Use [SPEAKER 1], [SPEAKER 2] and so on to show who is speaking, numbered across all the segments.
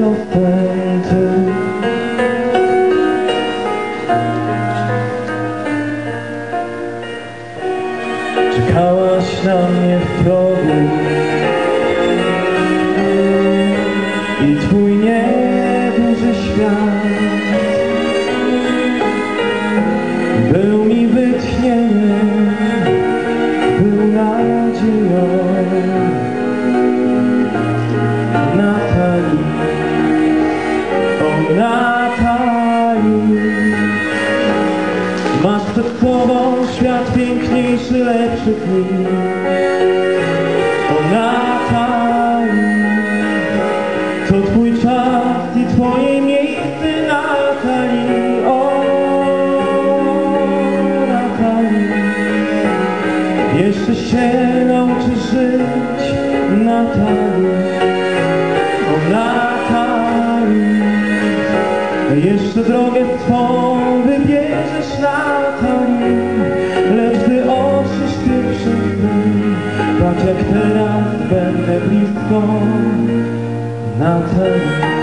[SPEAKER 1] rozpęty. Czekałaś na mnie w progu i twój nieduży świat był mi wytchnieniem, był nadzieją. Natalii, o Natalii, masz przed sobą świat piękniejszy, lepszy dni. O Natalii, to twój czas i twoje miejsce, Natalii. O Natalii, jeszcze się nauczysz żyć, Natalii. O Natalii, jeszcze drogę swą wybierzesz, Natalii. Lecz gdy otrzysz pierwszy dni, tak jak teraz będę blisko, Natalii.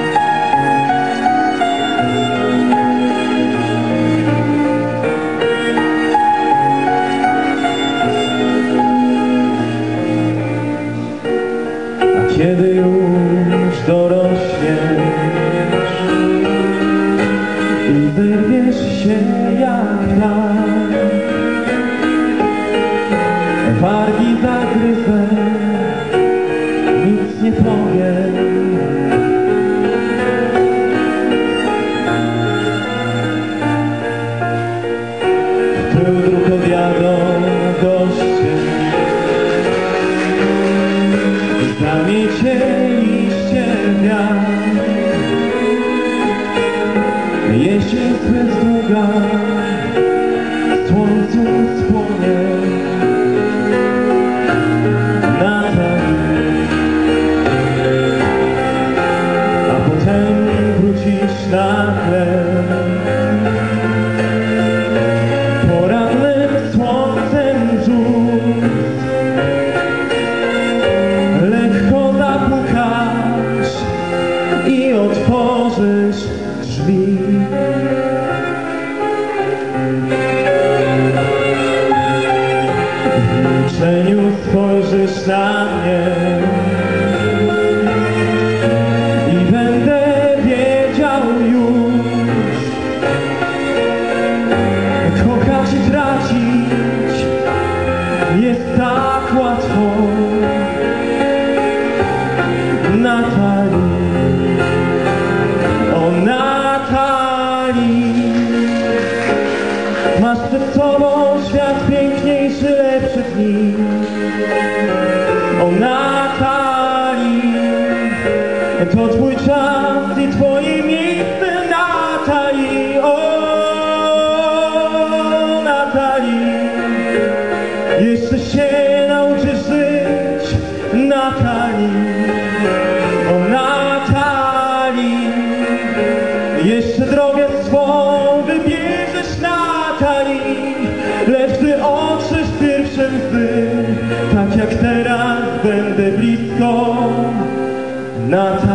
[SPEAKER 1] Kiedy już dorośniesz i wyrwiesz się jak rak, wargi zagryzę, nic nie powiem. W tył dróg odjadą goście, zamiecieliście wiatr. Jesień zbyt długa, słońcu spłonie, Natalii, a potem wrócisz nagle. Porannym słońcem rzut, lekko zapukasz i otworzysz drzwi. W milczeniu spojrzysz na mnie i będę wiedział już, kochać i tracić jest tak łatwo, Natalii. O Natalii, masz przed sobą świat piękniejszy, lepszy dni. O Natalii, to twój czas i twoje miejsce, Natalii. O Natalii, jeszcze się nauczysz żyć, Natalii. O Natalii, jeszcze drogę swą wybierzesz, Natalii. Lecz gdy otrzesz pierwsze łzy, tak jak teraz będę blisko, Natalii.